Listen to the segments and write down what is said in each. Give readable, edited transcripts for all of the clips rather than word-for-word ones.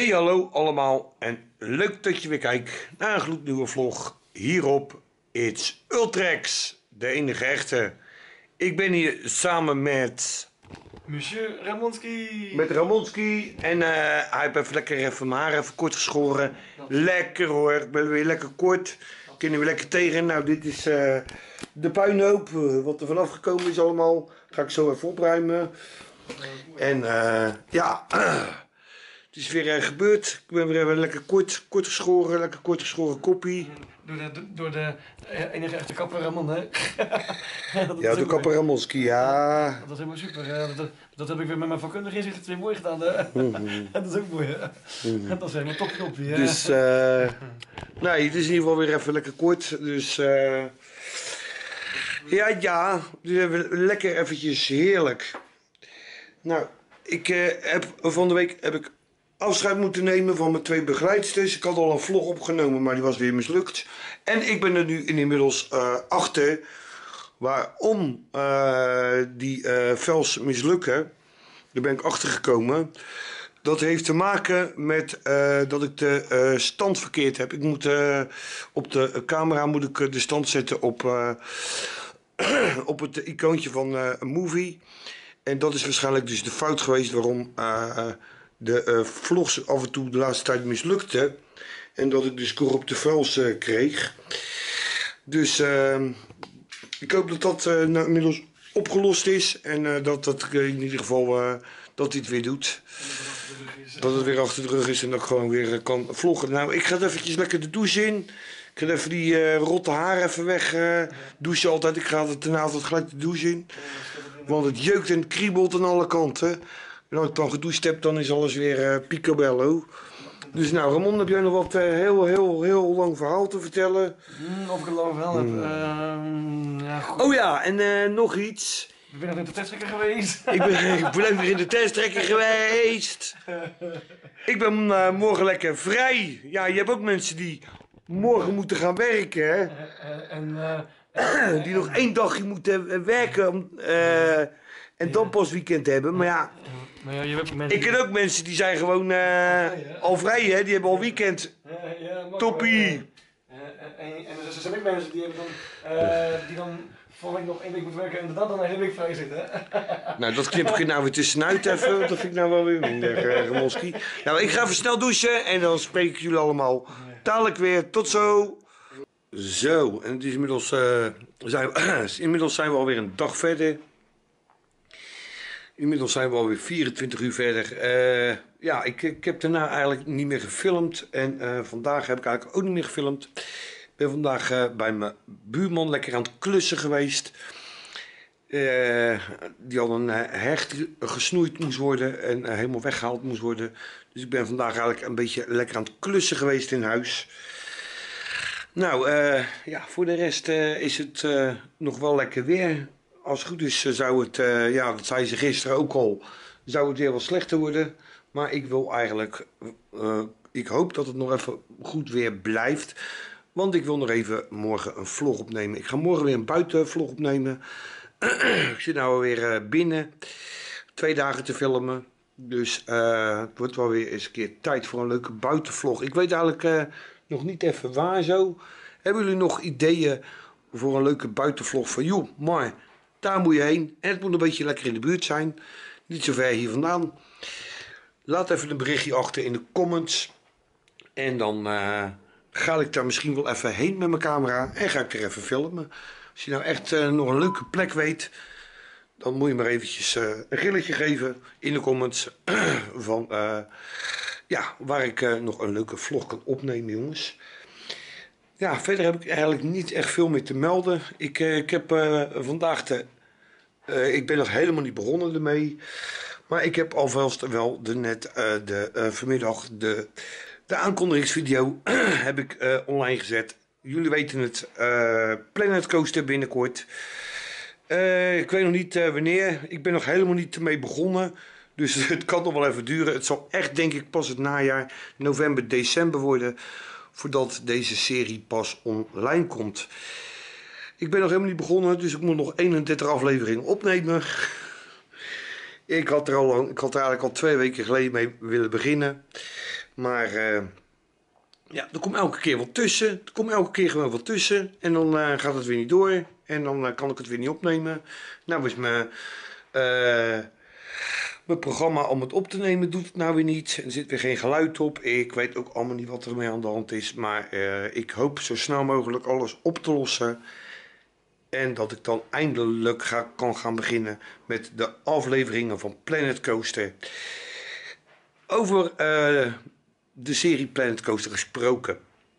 Hey, hallo allemaal en leuk dat je weer kijkt naar een gloednieuwe vlog hier op It's Ultrex, de enige echte. Ik ben hier samen met... Monsieur Ramonski. Met Ramonski en hij heeft even mijn haar even kort geschoren. Lekker hoor, ik ben weer lekker kort. Kunnen we lekker tegen. Nou, dit is de puinhoop, wat er vanaf gekomen is allemaal. Ga ik zo even opruimen. En ja... Het is weer gebeurd. Ik ben weer even lekker kort geschoren, lekker kort geschoren koppie. Door de enige echte kapper Ramon, hè? Ja, de kapper Ramonski, ja. Dat is helemaal super. Dat heb ik weer met mijn vakkundige inzicht weer mooi gedaan. Hè? Dat is ook mooi, hè? Dat is helemaal topknoppie, hè? Dus, nee, het is in ieder geval weer even lekker kort. Dus, ja, dus lekker eventjes heerlijk. Nou, van de week heb ik afscheid moeten nemen van mijn 2 begeleidsters. Ik had al een vlog opgenomen, maar die was weer mislukt. En ik ben er nu inmiddels achter waarom die vels mislukken. Daar ben ik achter gekomen. Dat heeft te maken met dat ik de stand verkeerd heb. Ik moet op de camera moet ik de stand zetten op het icoontje van een movie. En dat is waarschijnlijk dus de fout geweest waarom de vlogs af en toe de laatste tijd mislukten. En dat ik dus corrupte vuils kreeg. Dus ik hoop dat dat nou inmiddels opgelost is. En dat in ieder geval dat dit weer doet. Dat het weer achter de rug is en dat ik gewoon weer kan vloggen. Nou, ik ga eventjes lekker de douche in. Ik ga even die rotte haar even weg douchen altijd. Ik ga daarna altijd gelijk de douche in. Want het jeukt en kriebelt aan alle kanten. En als ik dan gedoucht heb, dan is alles weer picobello. Dus nou, Ramon, heb jij nog wat heel lang verhaal te vertellen? Of ik een lang verhaal heb? Ja, goed. Oh ja, en nog iets. Ik ben nog in de testtrekker geweest. Ik ben weer in de testtrekker geweest. Ik ben morgen lekker vrij. Ja, je hebt ook mensen die morgen moeten gaan werken, hè? Die nog 1 dagje moeten werken en dan pas weekend hebben. Maar ja, je hebt mensen ik ken ook mensen die zijn gewoon al vrij, hè? Die hebben al weekend. Toppie. En er zijn ook mensen die dan volgende week nog 1 week moeten werken en dan een hele week vrij zitten. Nou, dat knip ik er nou weer tussenuit even, want dat vind ik nou wel weer minder, Ramonski. Nou, ik ga even snel douchen en dan spreek ik jullie allemaal dadelijk weer. Tot zo. Zo, en het is inmiddels zijn we alweer een dag verder. Inmiddels zijn we alweer 24 uur verder. Ja, ik heb daarna eigenlijk niet meer gefilmd. En vandaag heb ik eigenlijk ook niet meer gefilmd. Ik ben vandaag bij mijn buurman lekker aan het klussen geweest. Die had een hecht gesnoeid moest worden en helemaal weggehaald moest worden. Dus ik ben vandaag eigenlijk een beetje lekker aan het klussen geweest in huis. Nou, ja, voor de rest is het nog wel lekker weer. Als het goed is zou het, ja, dat zei ze gisteren ook al, zou het weer wat slechter worden. Maar ik wil eigenlijk, ik hoop dat het nog even goed weer blijft. Want ik wil nog even morgen een vlog opnemen. Ik ga morgen weer een buitenvlog opnemen. Ik zit nou weer binnen 2 dagen te filmen. Dus het wordt wel weer eens een keer tijd voor een leuke buitenvlog. Ik weet eigenlijk nog niet even waar zo. Hebben jullie nog ideeën voor een leuke buitenvlog van joh, maar daar moet je heen. En het moet een beetje lekker in de buurt zijn. Niet zo ver hier vandaan. Laat even een berichtje achter in de comments. En dan ga ik daar misschien wel even heen met mijn camera. En ga ik er even filmen. Als je nou echt nog een leuke plek weet. Dan moet je maar eventjes een gilletje geven in de comments. Van ja, waar ik nog een leuke vlog kan opnemen, jongens. Ja, verder heb ik eigenlijk niet echt veel meer te melden. Ik heb vandaag ik ben nog helemaal niet begonnen ermee. Maar ik heb alvast wel vanmiddag de aankondigingsvideo heb ik online gezet. Jullie weten het, Planet Coaster binnenkort. Ik weet nog niet wanneer. Ik ben nog helemaal niet ermee begonnen. Dus het kan nog wel even duren. Het zal echt denk ik pas het najaar, november, december worden. Voordat deze serie pas online komt. Ik ben nog helemaal niet begonnen, dus ik moet nog 31 afleveringen opnemen. Ik had er eigenlijk al 2 weken geleden mee willen beginnen. Maar ja, er komt elke keer wat tussen. Er komt elke keer gewoon wat tussen. En dan gaat het weer niet door. En dan kan ik het weer niet opnemen. Nou is mijn programma om het op te nemen doet het nou weer niet. Er zit weer geen geluid op. Ik weet ook allemaal niet wat er mee aan de hand is. Maar ik hoop zo snel mogelijk alles op te lossen. En dat ik dan eindelijk kan gaan beginnen met de afleveringen van Planet Coaster. Over de serie Planet Coaster gesproken.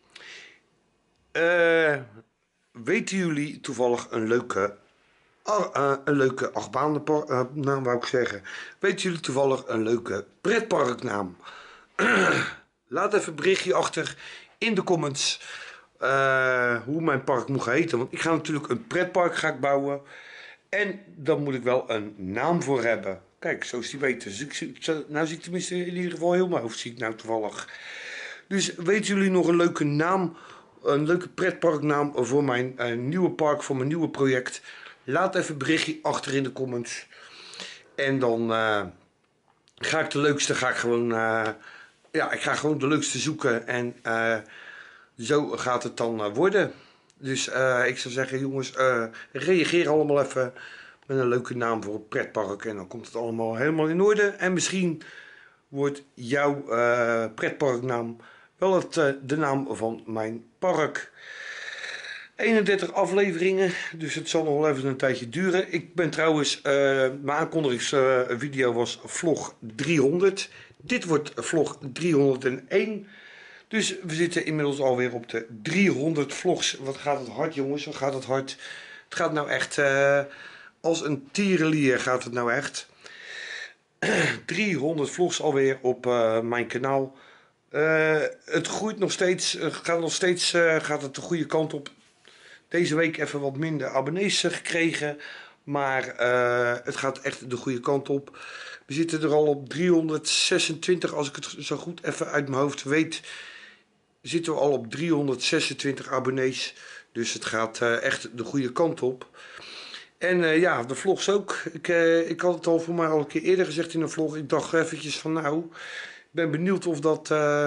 Weten jullie toevallig een leuke achtbaannaam, wou ik zeggen. Weten jullie toevallig een leuke pretparknaam? Laat even een berichtje achter in de comments hoe mijn park moet gaan heten. Want ik ga natuurlijk een pretpark bouwen. En dan moet ik wel een naam voor hebben. Kijk, zo is die beter. Dus nou zie ik tenminste in ieder geval heel mijn hoofd, zie ik nou toevallig. Dus weten jullie nog een leuke naam, een leuke pretparknaam voor mijn nieuwe park, voor mijn nieuwe project? Laat even een berichtje achter in de comments. En dan ga ik de leukste, ik ga gewoon de leukste zoeken. En zo gaat het dan worden. Dus ik zou zeggen, jongens, reageer allemaal even met een leuke naam voor het pretpark. En dan komt het allemaal helemaal in orde. En misschien wordt jouw pretparknaam wel de naam van mijn park. 31 afleveringen, dus het zal nog wel even een tijdje duren. Ik ben trouwens, mijn aankondigingsvideo was vlog 300. Dit wordt vlog 301. Dus we zitten inmiddels alweer op de 300 vlogs. Wat gaat het hard, jongens, wat gaat het hard. Het gaat nou echt als een tierenlier gaat het nou echt. 300 vlogs alweer op mijn kanaal. Het groeit nog steeds, gaat het de goede kant op. Deze week even wat minder abonnees gekregen, maar het gaat echt de goede kant op. We zitten er al op 326, als ik het zo goed even uit mijn hoofd weet, zitten we al op 326 abonnees. Dus het gaat echt de goede kant op. En ja, de vlogs ook. Ik had het al voor mij al een keer eerder gezegd in een vlog. Ik dacht eventjes van nou, ik ben benieuwd of dat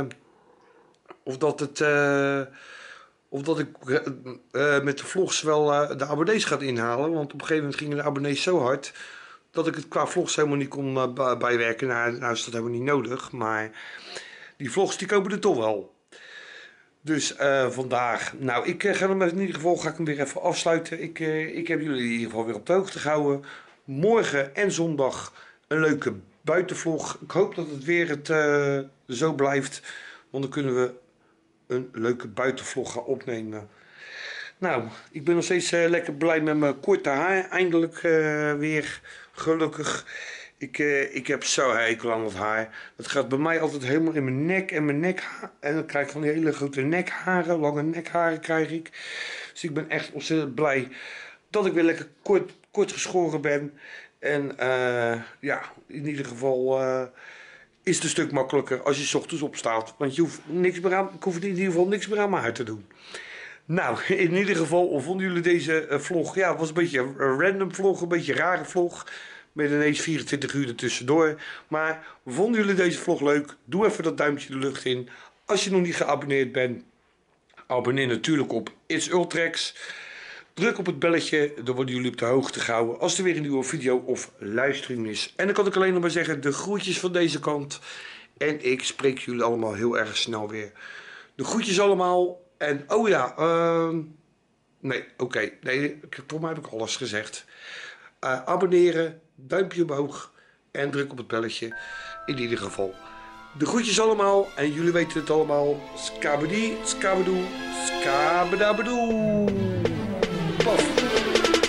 ik met de vlogs wel de abonnees gaat inhalen. Want op een gegeven moment gingen de abonnees zo hard dat ik het qua vlogs helemaal niet kon bijwerken. Nou is dat helemaal niet nodig. Maar die vlogs die komen er toch wel. Dus vandaag, nou ik ga hem in ieder geval weer even afsluiten. Ik heb jullie in ieder geval weer op de hoogte gehouden. Morgen en zondag een leuke buitenvlog. Ik hoop dat het weer zo blijft. Want dan kunnen we een leuke buitenvlog gaan opnemen. Nou, ik ben nog steeds lekker blij met mijn korte haar. Eindelijk weer, gelukkig. Ik heb zo hekel aan dat haar. Dat gaat bij mij altijd helemaal in mijn nek en mijn nekhaar. En dan krijg ik van die hele grote nekharen, lange nekharen krijg ik. Dus ik ben echt ontzettend blij dat ik weer lekker kort geschoren ben. En ja, in ieder geval is het een stuk makkelijker als je 's ochtends opstaat. Want je hoeft ik hoef in ieder geval niks meer aan mijn haar te doen. Nou, in ieder geval vonden jullie deze vlog, ja, het was een beetje een random vlog, een beetje een rare vlog. Met ineens 24 uur ertussendoor. Maar vonden jullie deze vlog leuk? Doe even dat duimpje de lucht in. Als je nog niet geabonneerd bent, abonneer natuurlijk op It's Ultrex. Druk op het belletje, dan worden jullie op de hoogte gehouden als er weer een nieuwe video of livestream is. En dan kan ik alleen nog maar zeggen, de groetjes van deze kant. En ik spreek jullie allemaal heel erg snel weer. De groetjes allemaal. En oh ja, nee, oké. Nee, voor mij heb ik alles gezegd. Abonneren, duimpje omhoog en druk op het belletje. In ieder geval. De groetjes allemaal en jullie weten het allemaal. Skabedi, skabedoe, skabedabedoe. Paf.